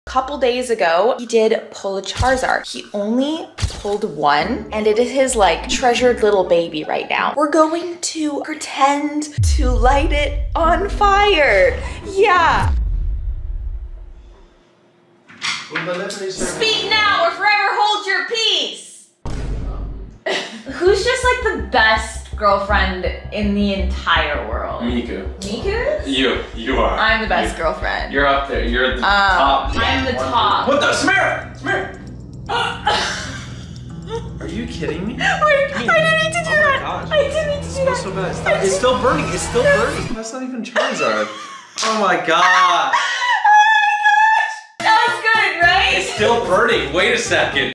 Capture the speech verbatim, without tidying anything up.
couple days ago, he did pull a Charizard. He only pulled one, and it is his like treasured little baby right now. We're going to pretend to light it on fire. Yeah. Speak now or forever hold your peace. Who's just like the best girlfriend in the entire world? Miku. Miku? You. You are. I'm the best you. girlfriend. You're up there. You're the um, top. I'm the top. What the? Samara! Samara! Are you kidding me? Wait, I didn't mean to do oh that. Gosh. I didn't mean to do that. So bad. Stop. It's still burning. It's still burning. That's not even Charizard. Oh my god. That was good, right? It's still burning. Wait a second.